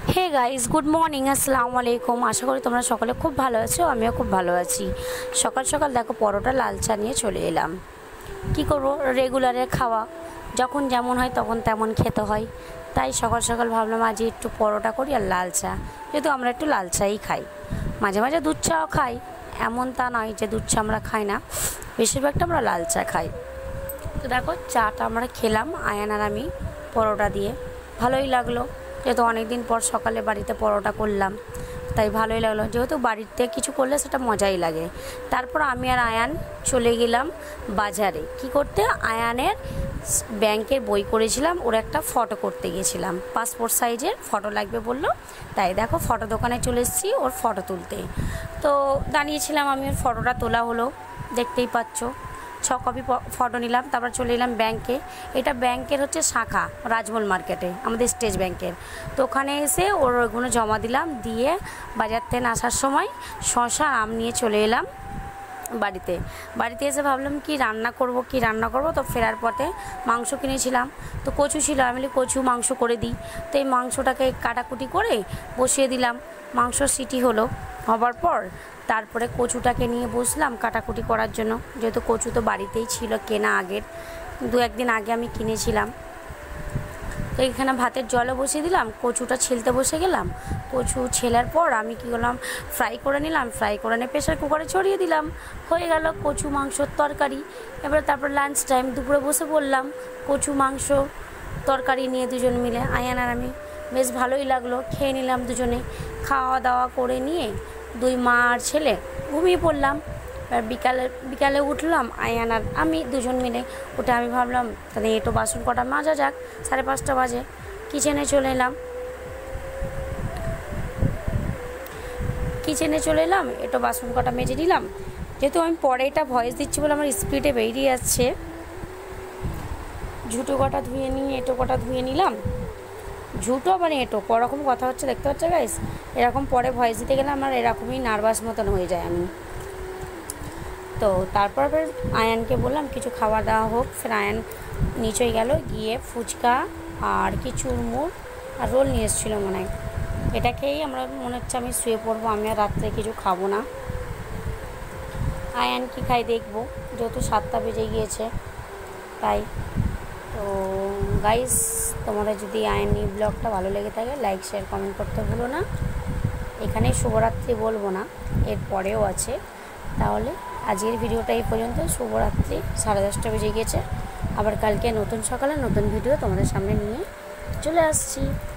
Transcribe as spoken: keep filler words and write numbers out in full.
Hey guys, good morning, আসসালামু আলাইকুম। আশা করি তোমরা সকলে খুব ভালো আছো, আমিও খুব ভালো আছি। সকাল সকাল দেখো পরোটা লাল চা নিয়ে চলে এলাম। কি করব, রেগুলারের খাওয়া, যখন যেমন হয় তখন তেমন খেতে হয়। তাই সকাল সকাল ভাবলাম আজ একটু পরোটা করি আর লাল চা, যেহেতু আমরা একটু লাল চাই খাই। মাঝে মাঝে দুধ চাও খাই, এমন তা নয় যে দুধ চা আমরা খাই না, বেশিরভাগটা আমরা লাল চা খাই। তো দেখো চাটা আমরা খেলাম আয়ান আর আমি পরোটা দিয়ে, ভালোই লাগলো। যেহেতু অনেক দিন পর সকালে বাড়িতে পরোটা করলাম, তাই ভালোই লাগলো। যেহেতু বাড়িতে কিছু করলে সেটা মজাই লাগে। তারপর আমি আর আয়ান চলে গেলাম বাজারে। কি করতে? আয়ানের ব্যাংকের বই করেছিলাম, ওর একটা ফটো করতে গিয়েছিলাম, পাসপোর্ট সাইজের ফটো লাগবে বললো। তাই দেখো ফটো দোকানে চলে এসেছি ওর ফটো তুলতে। তো দাঁড়িয়েছিলাম আমি, ওর ফটোটা তোলা হলো, দেখতেই পাচ্ছ। ছ কপি ফটো নিলাম, তারপর চলে এলাম ব্যাংকে। এটা ব্যাংকের হচ্ছে শাখা, রাজমহল মার্কেটে, আমাদের স্টেট ব্যাংকের। তো ওখানে এসে ওর ওইগুলো জমা দিলাম, দিয়ে বাজার থেকে আসার সময় শসা আম নিয়ে চলে এলাম বাড়িতে। বাড়িতে এসে ভাবলাম কি রান্না করব কি রান্না করব তো ফেরার পথে মাংস কিনেছিলাম, তো কচু ছিল, আমি বলি কচু মাংস করে দিই। তো এই মাংসটাকে কাটাকুটি করে বসিয়ে দিলাম। মাংস সিটি হলো, হবার পর তারপরে কচুটাকে নিয়ে বসলাম কাটাকুটি করার জন্য। যেহেতু কচু তো বাড়িতেই ছিল কেনা, আগের দু একদিন আগে আমি কিনেছিলাম। তো এখানে ভাতের জলও বসিয়ে দিলাম, কচুটা ছিলতে বসে গেলাম। কচু ছেলার পর আমি কী করলাম, ফ্রাই করে নিলাম, ফ্রাই করে নিয়ে প্রেশার কুকারে ছড়িয়ে দিলাম, হয়ে গেল কচু মাংসর তরকারি। এবার তারপর লাঞ্চ টাইম, দুপুরে বসে পড়লাম কচু মাংস তরকারি নিয়ে দুজন মিলে, আয়ান আর আমি। বেশ ভালোই লাগলো, খেয়ে নিলাম দুজনে। খাওয়া দাওয়া করে নিয়ে দুই মা আর ছেলে ঘুমিয়ে পড়লাম। এবার বিকালে বিকালে উঠলাম আয়ান আর আমি দুজন মিলে। উঠে আমি ভাবলাম তাহলে এটো বাসন কটা মাজা যাক, সাড়ে পাঁচটা বাজে। কিচেনে চলে এলাম কিচেনে চলে এলাম এটো বাসন কটা মেজে নিলাম। যেহেতু আমি পরে এটা ভয়েস দিচ্ছি বলে আমার স্পিডে বেরিয়ে যাচ্ছে। ঝুটো কটা ধুয়ে নিয়ে এটো কটা ধুয়ে নিলাম। ঝুটো মানে এটো ওরকম কথা হচ্ছে, দেখতে পাচ্ছ গাইস। এরকম পরে ভয়েস দিতে গেলে আমার এরকমই নার্ভাস মতন হয়ে যায় আমি। তো তারপর ফের আয়ানকে বললাম কিছু খাওয়া দাওয়া হোক। ফের আয়ান নিচেই গেল, গিয়ে ফুচকা আর কি চুরমুর আর রোল নিয়ে এসেছিলো মনে হয়। এটা খেয়েই আমরা মনে হচ্ছে আমি শুয়ে পড়বো, আমি আর রাত্রে কিছু খাবো না। আয়ান কি খাই দেখবো, যেহেতু সাতটা বেজে গিয়েছে তাই। তো গাইস, তোমাদের যদি আয়ান এই ব্লগটা ভালো লেগে থাকে লাইক শেয়ার কমেন্ট করতে ভুলো না। এখানে শুভরাত্রি বলবো না, এর পরেও আছে। তাহলে আজকের ভিডিওটা এই পর্যন্ত। শুভরাত্রি, সাড়ে দশটা বেজে গিয়েছে। আবার কালকে নতুন সকালে নতুন ভিডিও তোমাদের সামনে নিয়ে চলে আসছি।